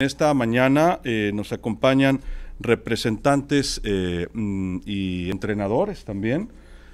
Esta mañana nos acompañan representantes y entrenadores también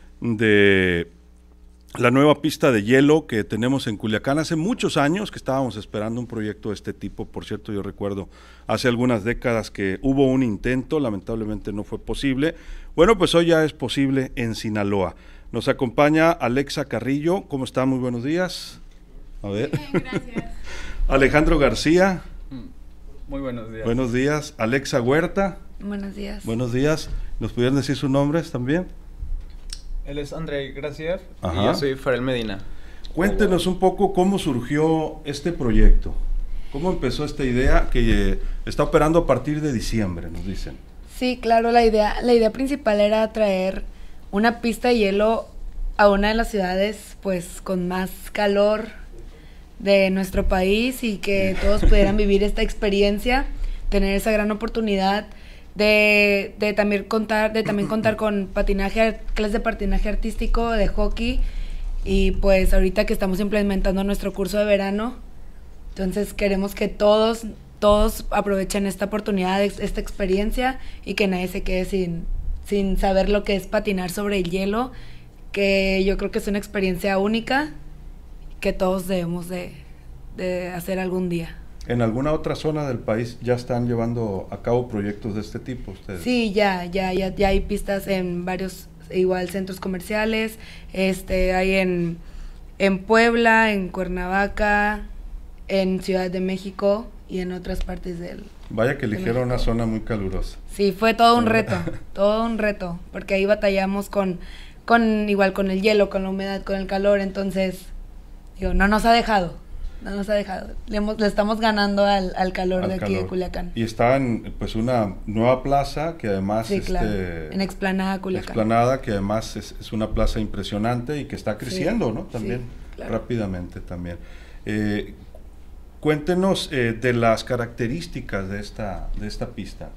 de la nueva pista de hielo que tenemos en Culiacán. Hace muchos años que estábamos esperando un proyecto de este tipo. Por cierto, yo recuerdo hace algunas décadas que hubo un intento, lamentablemente no fue posible. Bueno, pues hoy ya es posible en Sinaloa. Nos acompaña Alexa Carrillo. ¿Cómo está? Muy buenos días. A ver. Bien, gracias. Alejandro García. Muy buenos días. Buenos días. Alexa Huerta. Buenos días. Buenos días. ¿Nos pudieran decir sus nombres también? Él es Andrei Graciev Ajá. y yo soy Farel Medina. Cuéntenos un poco cómo surgió este proyecto. ¿Cómo empezó esta idea que está operando a partir de diciembre, nos dicen? Sí, claro, la idea principal era traer una pista de hielo a una de las ciudades pues con más calor de nuestro país y que todos pudieran vivir esta experiencia, tener esa gran oportunidad de también contar con patinaje, clases de patinaje artístico, de hockey, y pues ahorita que estamos implementando nuestro curso de verano, entonces queremos que todos aprovechen esta oportunidad, esta experiencia, y que nadie se quede sin saber lo que es patinar sobre el hielo, que yo creo que es una experiencia única que todos debemos de hacer algún día. ¿En alguna otra zona del país ya están llevando a cabo proyectos de este tipo ustedes? Sí, ya hay pistas en varios igual centros comerciales, hay en Puebla, en Cuernavaca, en Ciudad de México y en otras partes del Vaya que eligieron una zona muy calurosa. Sí, fue todo un reto, porque ahí batallamos con igual con el hielo, con la humedad, con el calor, entonces digo, no nos ha dejado. Le estamos ganando al calor de aquí de Culiacán. Y está en pues una nueva plaza que además sí, claro. En Explanada Culiacán. Explanada, que además es una plaza impresionante y que está creciendo, sí, ¿no? También, sí, claro. Rápidamente también. Cuéntenos de las características de esta pista.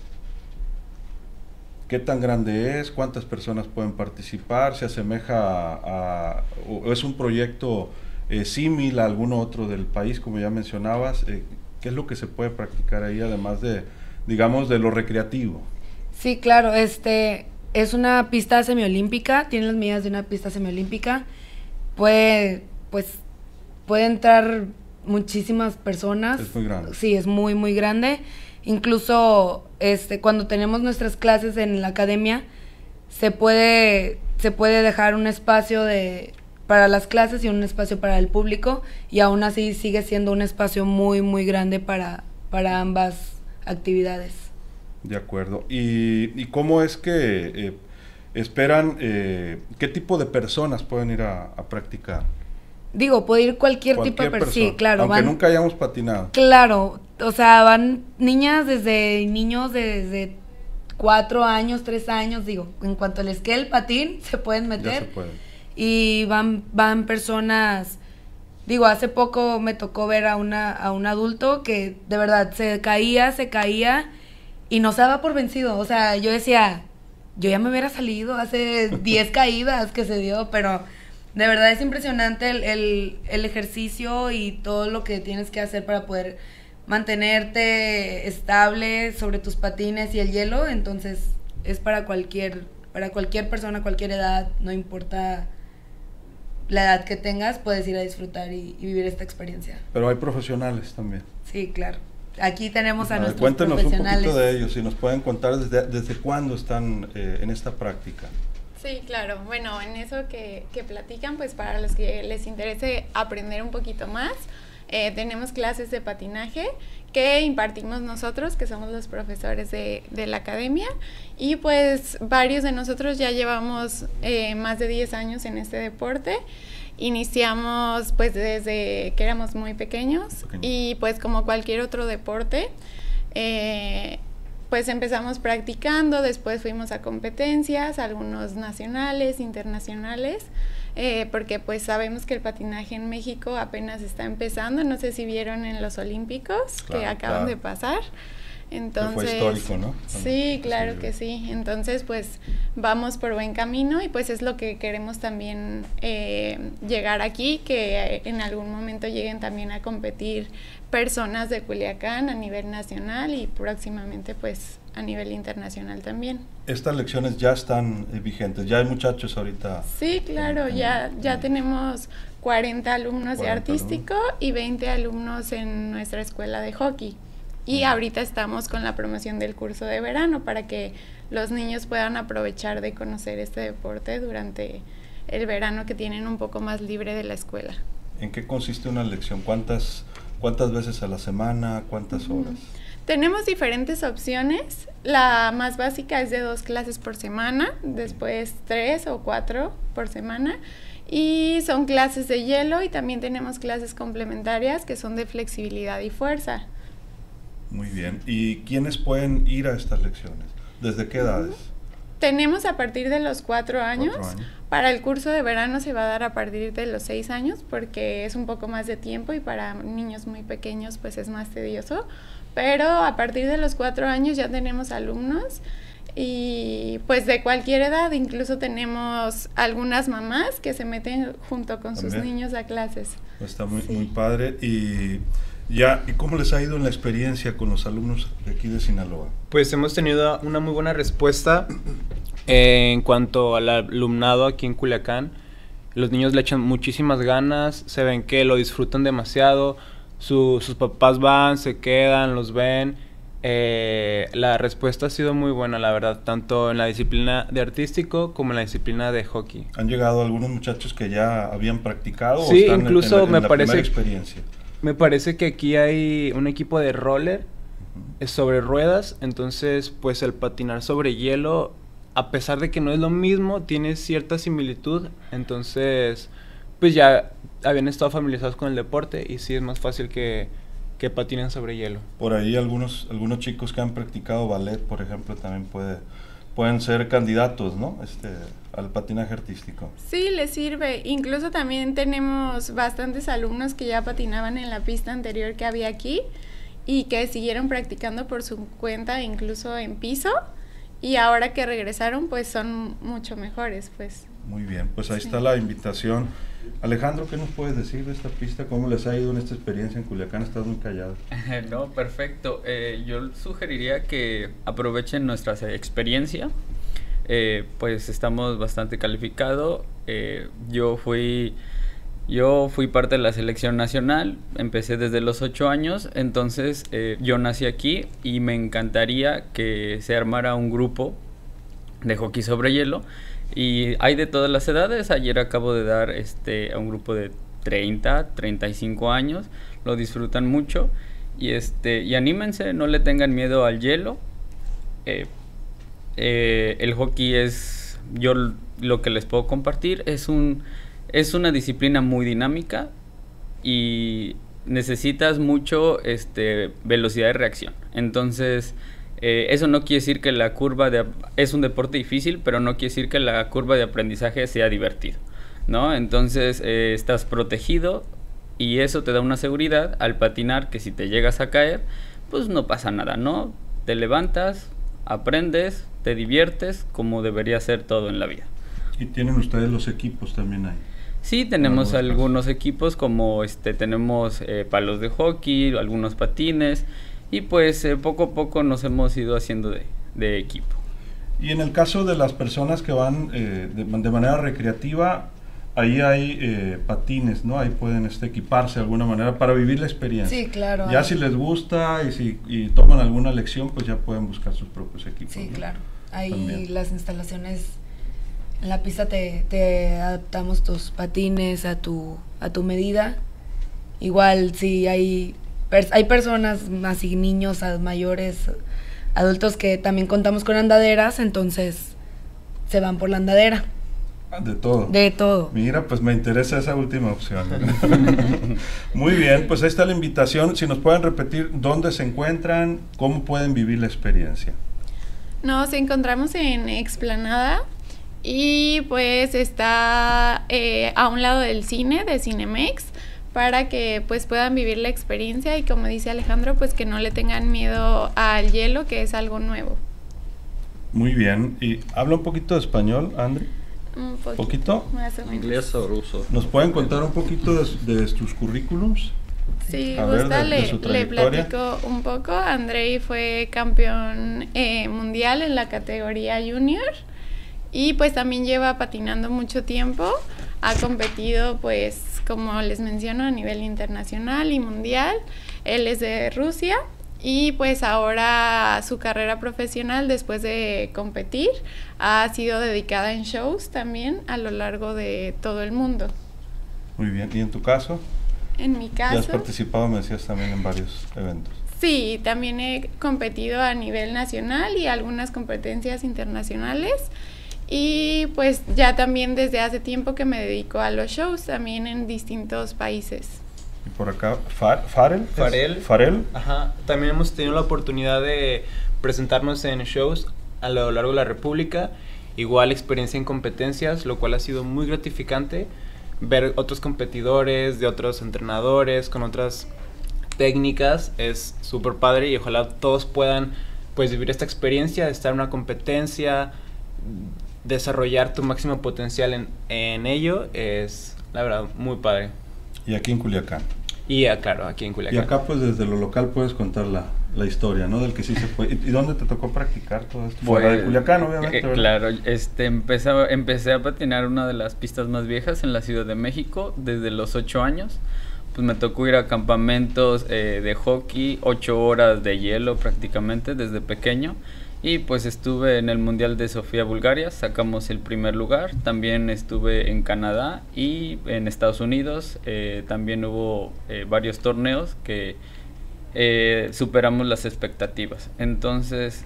¿Qué tan grande es? ¿Cuántas personas pueden participar? ¿Se asemeja o es un proyecto símil a alguno otro del país, como ya mencionabas? ¿Qué es lo que se puede practicar ahí, además de, digamos, de lo recreativo? Sí, claro, es una pista semiolímpica, tiene las medidas de una pista semiolímpica, puede entrar muchísimas personas. Es muy grande. Sí, es muy, muy grande. Incluso cuando tenemos nuestras clases en la academia, se puede dejar un espacio para las clases y un espacio para el público, y aún así sigue siendo un espacio muy, muy grande para ambas actividades. De acuerdo. ¿Y cómo es que esperan, qué tipo de personas pueden ir a practicar? Digo, puede ir cualquier tipo de persona. Sí, claro. Aunque nunca hayamos patinado. Claro, o sea, van niños desde 4 años, 3 años, digo, en cuanto les quede el patín, se pueden meter. Ya se pueden. Y van personas, digo, hace poco me tocó ver a un adulto que de verdad se caía y no se daba por vencido. O sea, yo decía, yo ya me hubiera salido hace 10 caídas que se dio, pero de verdad es impresionante el ejercicio y todo lo que tienes que hacer para poder mantenerte estable sobre tus patines y el hielo. Entonces es para cualquier persona, cualquier edad, no importa la edad que tengas, puedes ir a disfrutar y vivir esta experiencia. Pero hay profesionales también. Sí, claro. Aquí tenemos a nuestros cuéntenos profesionales. Un poquito de ellos, si nos pueden contar desde cuándo están en esta práctica. Sí, claro. Bueno, en eso que platican, pues para los que les interese aprender un poquito más, tenemos clases de patinaje que impartimos nosotros, que somos los profesores de la academia, y pues varios de nosotros ya llevamos más de 10 años en este deporte. Iniciamos pues desde que éramos muy pequeños y pues como cualquier otro deporte, pues empezamos practicando, después fuimos a competencias, algunos nacionales, internacionales, porque pues sabemos que el patinaje en México apenas está empezando. No sé si vieron en los Olímpicos, claro, que acaban de pasar. Entonces, fue histórico, ¿no? Sí, claro que sí. Entonces, pues vamos por buen camino y pues es lo que queremos también llegar aquí, que en algún momento lleguen también a competir personas de Culiacán a nivel nacional y próximamente pues a nivel internacional también. Estas lecciones ya están vigentes, ya hay muchachos ahorita. Sí, claro, ya tenemos 40 alumnos de artístico y 20 alumnos en nuestra escuela de hockey. Y ahorita estamos con la promoción del curso de verano para que los niños puedan aprovechar de conocer este deporte durante el verano que tienen un poco más libre de la escuela. ¿En qué consiste una lección? ¿Cuántas veces a la semana? ¿Cuántas horas? Tenemos diferentes opciones. La más básica es de 2 clases por semana, después 3 o 4 por semana. Y son clases de hielo y también tenemos clases complementarias que son de flexibilidad y fuerza. Muy bien. ¿Y quiénes pueden ir a estas lecciones? ¿Desde qué edades? Tenemos a partir de los 4 años. Para el curso de verano se va a dar a partir de los 6 años porque es un poco más de tiempo y para niños muy pequeños pues es más tedioso. Pero a partir de los 4 años ya tenemos alumnos y pues de cualquier edad, incluso tenemos algunas mamás que se meten junto con sus niños a clases. Está muy padre. ¿Y cómo les ha ido en la experiencia con los alumnos de aquí de Sinaloa? Pues hemos tenido una muy buena respuesta en cuanto al alumnado aquí en Culiacán. Los niños le echan muchísimas ganas, se ven que lo disfrutan demasiado. Sus papás van, se quedan, los ven. La respuesta ha sido muy buena, la verdad, tanto en la disciplina de artístico como en la disciplina de hockey. ¿Han llegado algunos muchachos que ya habían practicado? Sí, o están incluso en la primera experiencia? Me parece que aquí hay un equipo de roller sobre ruedas, entonces pues el patinar sobre hielo, a pesar de que no es lo mismo, tiene cierta similitud, entonces pues ya habían estado familiarizados con el deporte y sí es más fácil que patinen sobre hielo. Por ahí algunos chicos que han practicado ballet, por ejemplo, también pueden ser candidatos, ¿no? Al patinaje artístico. Sí, les sirve. Incluso también tenemos bastantes alumnos que ya patinaban en la pista anterior que había aquí y que siguieron practicando por su cuenta, incluso en piso, y ahora que regresaron, pues son mucho mejores, pues. Muy bien, pues ahí está la invitación. Alejandro, ¿qué nos puedes decir de esta pista? ¿Cómo les ha ido en esta experiencia en Culiacán? Estás muy callado. No, perfecto. Yo sugeriría que aprovechen nuestra experiencia. Pues estamos bastante calificados. Yo fui parte de la selección nacional. Empecé desde los 8 años. Entonces yo nací aquí y me encantaría que se armara un grupo de hockey sobre hielo. Y hay de todas las edades. Ayer acabo de dar a un grupo de 30, 35 años. Lo disfrutan mucho. Y anímense, no le tengan miedo al hielo. El hockey yo lo que les puedo compartir es una disciplina muy dinámica y necesitas mucho velocidad de reacción. Entonces eso no quiere decir que la curva es un deporte difícil, pero no quiere decir que la curva de aprendizaje sea divertido, ¿no? Entonces estás protegido y eso te da una seguridad al patinar, que si te llegas a caer, pues no pasa nada, ¿no? Te levantas, aprendes, te diviertes, como debería ser todo en la vida. ¿Y tienen ustedes los equipos también ahí? Sí, tenemos algunos equipos, como tenemos palos de hockey, algunos patines, y pues poco a poco nos hemos ido haciendo de equipo. Y en el caso de las personas que van de manera recreativa, ahí hay patines, ¿no? Ahí pueden equiparse de alguna manera para vivir la experiencia. Sí, claro. Ya si les gusta y toman alguna lección, pues ya pueden buscar sus propios equipos. Sí, ¿no? claro. Ahí también. Las instalaciones, en la pista te adaptamos tus patines a tu medida. Igual si hay personas, así niños, mayores, adultos que también contamos con andaderas, entonces se van por la andadera. De todo. De todo. Mira, pues me interesa esa última opción. Muy bien, pues ahí está la invitación. Si nos pueden repetir dónde se encuentran, cómo pueden vivir la experiencia. Nos encontramos en Explanada y pues está a un lado del cine, de Cinemex. para que pues puedan vivir la experiencia y, como dice Alejandro, pues que no le tengan miedo al hielo, que es algo nuevo. Muy bien. ¿Y habla un poquito de español, Andri? Un ¿Poquito? Más o menos. Inglés o ruso. ¿Nos pueden contar un poquito de tus currículums? Sí, A ver, gusta, de su le trayectoria. platico un poco. Andrei fue campeón mundial en la categoría junior y pues también lleva patinando mucho tiempo. Ha competido, pues, como les menciono, a nivel internacional y mundial. Él es de Rusia y pues ahora su carrera profesional, después de competir, ha sido dedicada en shows también a lo largo de todo el mundo. Muy bien. ¿Y en tu caso? En mi Ya has caso, participado, me decías, también en varios eventos. sí, también he competido a nivel nacional y algunas competencias internacionales. Y pues ya también desde hace tiempo que me dedico a los shows, también en distintos países. Y por acá, Farel. Farel. Ajá. También hemos tenido la oportunidad de presentarnos en shows a lo largo de la República. Igual experiencia en competencias, lo cual ha sido muy gratificante. Ver otros competidores, de otros entrenadores, con otras técnicas, es súper padre y ojalá todos puedan pues vivir esta experiencia de estar en una competencia, desarrollar tu máximo potencial en ello, es la verdad muy padre. Y aquí en Culiacán. Y claro, aquí en Culiacán. Y acá pues desde lo local puedes contar la historia, ¿no? Del que sí se fue. ¿Y dónde te tocó practicar todo esto? Fuera de Culiacán, obviamente, ¿verdad? Claro, empecé a patinar una de las pistas más viejas en la Ciudad de México desde los 8 años. Pues me tocó ir a campamentos de hockey, 8 horas de hielo prácticamente desde pequeño. Y pues estuve en el Mundial de Sofía, Bulgaria, sacamos el primer lugar. También estuve en Canadá y en Estados Unidos. También hubo varios torneos que superamos las expectativas. Entonces,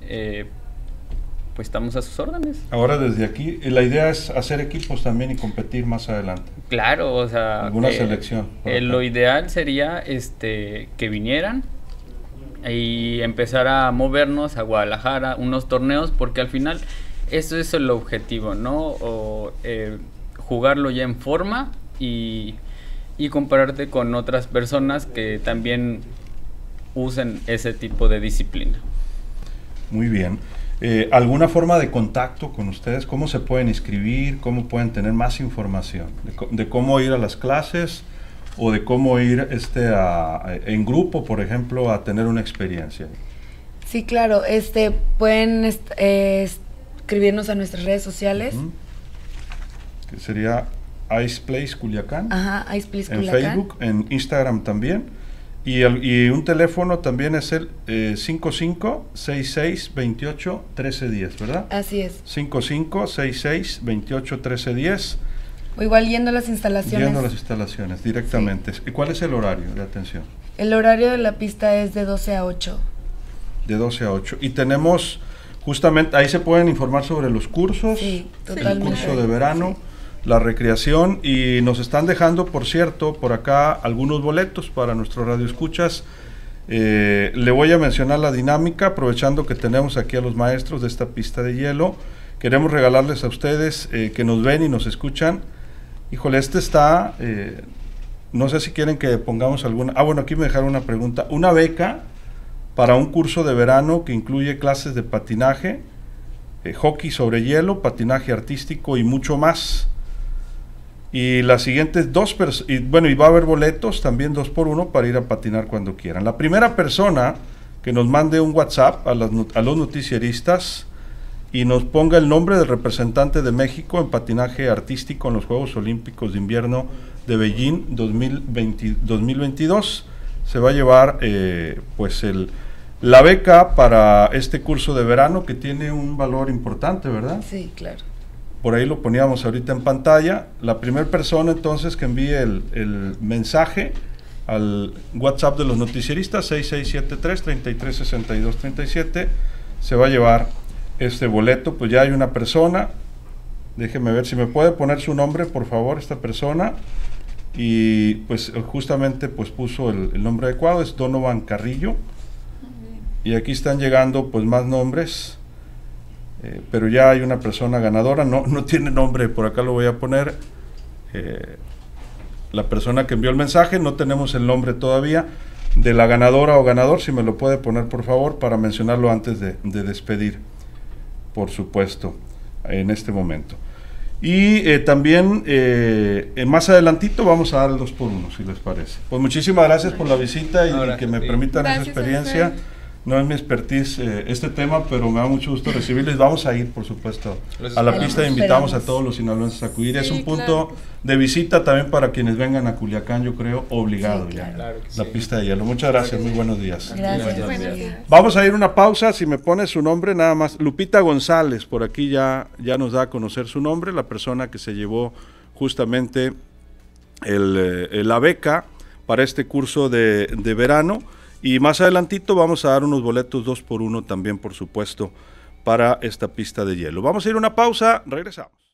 pues estamos a sus órdenes. Ahora desde aquí, la idea es hacer equipos también y competir más adelante. Claro, o sea, ¿Alguna selección? Lo ideal sería que vinieran y empezar a movernos a Guadalajara, unos torneos, porque al final eso es el objetivo, ¿no? O jugarlo ya en forma y compararte con otras personas que también usen ese tipo de disciplina. Muy bien. ¿Alguna forma de contacto con ustedes? ¿Cómo se pueden inscribir? ¿Cómo pueden tener más información? De cómo ir a las clases o de cómo ir en grupo, por ejemplo, a tener una experiencia. Sí, claro. Pueden escribirnos a nuestras redes sociales. Que sería Ice Place Culiacán. Ajá, Ice Place en Culiacán. Facebook, en Instagram también. Y un teléfono también es el 5566281310, ¿verdad? Así es. 5566281310. O igual yendo a las instalaciones. Yendo a las instalaciones directamente. Sí. ¿Y cuál es el horario de atención? El horario de la pista es de 12 a 8. De 12 a 8. Y tenemos, justamente, ahí se pueden informar sobre los cursos. Sí, totalmente. El curso de verano, la recreación. Y nos están dejando, por cierto, por acá algunos boletos para nuestros radioescuchas. Le voy a mencionar la dinámica, aprovechando que tenemos aquí a los maestros de esta pista de hielo. Queremos regalarles a ustedes que nos ven y nos escuchan. Híjole, está, no sé si quieren que pongamos alguna, bueno, aquí me dejaron una pregunta, una beca para un curso de verano que incluye clases de patinaje, hockey sobre hielo, patinaje artístico y mucho más. Y las siguientes y va a haber boletos también 2 por 1 para ir a patinar cuando quieran. La primera persona que nos mande un WhatsApp a los noticieristas y nos ponga el nombre del representante de México en patinaje artístico en los Juegos Olímpicos de Invierno de Beijing 2022, se va a llevar la beca para este curso de verano, que tiene un valor importante, ¿verdad? Sí, claro. Por ahí lo poníamos ahorita en pantalla. La primera persona entonces que envíe el mensaje al WhatsApp de los noticieristas 6673-336237 se va a llevar este boleto. Pues ya hay una persona, déjeme ver si me puede poner su nombre, por favor, esta persona, y pues justamente pues puso el nombre adecuado, es Donovan Carrillo, y aquí están llegando pues más nombres, pero ya hay una persona ganadora, no tiene nombre, por acá lo voy a poner, la persona que envió el mensaje. No tenemos el nombre todavía de la ganadora o ganador, si me lo puede poner por favor para mencionarlo antes de despedir, por supuesto, en este momento. Y también más adelantito vamos a dar el 2x1, si les parece. Pues muchísimas gracias por la visita y que me permitan esa experiencia. No es mi expertise este tema, pero me da mucho gusto recibirles. Vamos a ir, por supuesto, a la pista e invitamos a todos los sinaloenses a acudir. Es un punto de visita también para quienes vengan a Culiacán, yo creo, obligado ya. La pista de hielo. Muchas gracias, muy buenos días. Gracias. Vamos a ir a una pausa, si me pone su nombre nada más. Lupita González, por aquí ya nos da a conocer su nombre, la persona que se llevó justamente la beca para este curso de verano. Y más adelantito vamos a dar unos boletos 2x1 también, por supuesto, para esta pista de hielo. Vamos a ir a una pausa, regresamos.